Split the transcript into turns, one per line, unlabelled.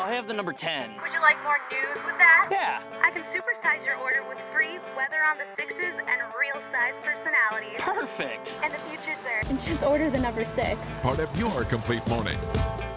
I'll have the number 10.
Would you like more news with that?
Yeah.
I can supersize your order with free weather on the 6s and real size personalities.
Perfect.
In the future, sir.
And just order the number 6.
Part of your complete morning.